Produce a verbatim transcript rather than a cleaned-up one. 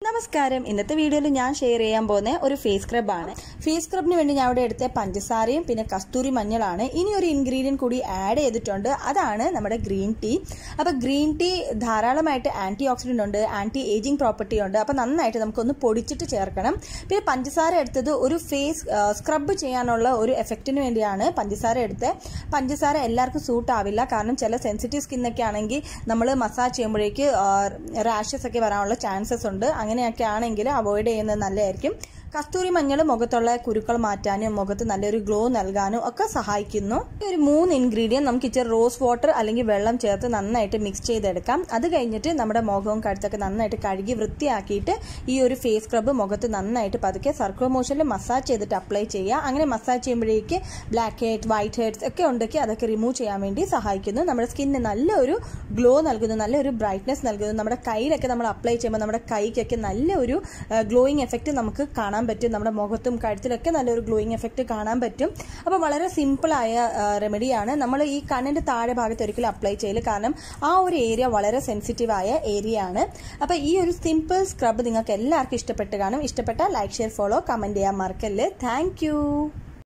നമസ്കാരം. ഇന്നത്തെ വീഡിയോയിൽ ഞാൻ ഷെയർ ചെയ്യാൻ പോകുന്ന ഒരു ഫേസ് സ്ക്രബ് ആണ്. ഫേസ് സ്ക്രബിന് വേണ്ടി ഞാൻ ഇവിടെ എടുത്ത പഞ്ചസാരയും പിന്നെ കസ്തൂരി മഞ്ഞളാണ്. ഇനി ഒരു ഇൻഗ്രീഡിയൻറ്റ് കൂടി ആഡ് ചെയ്തിട്ടുണ്ട്, അതാണ് നമ്മുടെ ഗ്രീൻ ടീ. അപ്പോൾ ഗ്രീൻ ടീ ധാരാളമായിട്ട് ആൻറ്റി ഓക്സിഡൻ്റ് ഉണ്ട്, ആൻറ്റി ഏജിങ് പ്രോപ്പർട്ടി ഉണ്ട്. അപ്പോൾ നന്നായിട്ട് നമുക്കൊന്ന് പൊടിച്ചിട്ട് ചേർക്കണം. പിന്നെ പഞ്ചസാര എടുത്തത് ഒരു ഫേസ് സ്ക്രബ് ചെയ്യാനുള്ള ഒരു എഫക്റ്റിന് വേണ്ടിയാണ് പഞ്ചസാര എടുത്തത്. പഞ്ചസാര എല്ലാവർക്കും സൂട്ട് ആവില്ല, കാരണം ചില സെൻസിറ്റീവ് സ്കിന്നൊക്കെ ആണെങ്കിൽ നമ്മൾ മസാജ് ചെയ്യുമ്പോഴേക്ക് റാഷസ് ഒക്കെ വരാനുള്ള ചാൻസസ് ഉണ്ട്. അങ്ങനെയൊക്കെ ആണെങ്കിൽ അവോയ്ഡ് ചെയ്യുന്നത് നല്ലതായിരിക്കും. കസ്തൂരി മഞ്ഞൾ മുഖത്തുള്ള കുരുക്കൾ മാറ്റാനും മുഖത്ത് നല്ലൊരു ഗ്ലോ നൽകാനും ഒക്കെ സഹായിക്കുന്നു. ഈ ഒരു മൂന്ന് ഇൻഗ്രീഡിയൻറ്റ് നമുക്ക് ഇച്ചിരി റോസ് വാട്ടർ അല്ലെങ്കിൽ വെള്ളം ചേർത്ത് നന്നായിട്ട് മിക്സ് ചെയ്തെടുക്കാം. അത് കഴിഞ്ഞിട്ട് നമ്മുടെ മുഖവും കഴുത്തൊക്കെ നന്നായിട്ട് കഴുകി വൃത്തിയാക്കിയിട്ട് ഈ ഒരു ഫേസ് സ്ക്രബ് മുഖത്ത് നന്നായിട്ട് പതുക്കെ സർക്കുലർ മോഷനിൽ മസാജ് ചെയ്തിട്ട് അപ്ലൈ ചെയ്യുക. അങ്ങനെ മസാജ് ചെയ്യുമ്പോഴേക്ക് ബ്ലാക്ക് ഹെഡ്സ്, വൈറ്റ് ഹെഡ്സ് ഒക്കെ ഉണ്ടെങ്കിൽ അതൊക്കെ റിമൂവ് ചെയ്യാൻ വേണ്ടി സഹായിക്കുന്നു. നമ്മുടെ സ്കിന്നിന് നല്ലൊരു ഗ്ലോ നൽകുന്നു, നല്ലൊരു ബ്രൈറ്റ്നസ് നൽകുന്നു. നമ്മുടെ കയ്യിലൊക്കെ നമ്മൾ അപ്ലൈ ചെയ്യുമ്പോൾ നമ്മുടെ കൈക്കൊക്കെ നല്ലൊരു ഗ്ലോയിങ് എഫക്റ്റ് നമുക്ക് കാണാൻ പറ്റും. നമ്മുടെ മുഖത്തും കഴുത്തിലൊക്കെ നല്ലൊരു ഗ്ലോയിങ് എഫക്റ്റ് കാണാൻ പറ്റും. അപ്പോൾ വളരെ സിമ്പിളായ റെമഡിയാണ്. നമ്മൾ ഈ കണ്ണിൻ്റെ താഴെ ഭാഗത്ത് ഒരിക്കലും അപ്ലൈ ചെയ്യില്ല, കാരണം ആ ഒരു ഏരിയ വളരെ സെൻസിറ്റീവായ ഏരിയ ആണ്. അപ്പോൾ ഈ ഒരു സിമ്പിൾ സ്ക്രബ് നിങ്ങൾക്ക് എല്ലാവർക്കും ഇഷ്ടപ്പെട്ട് കാണും. ഇഷ്ടപ്പെട്ടാൽ ലൈക്ക്, ഷെയർ, ഫോളോ, കമൻറ്റ് ചെയ്യാൻ മറക്കല്ലേ. താങ്ക്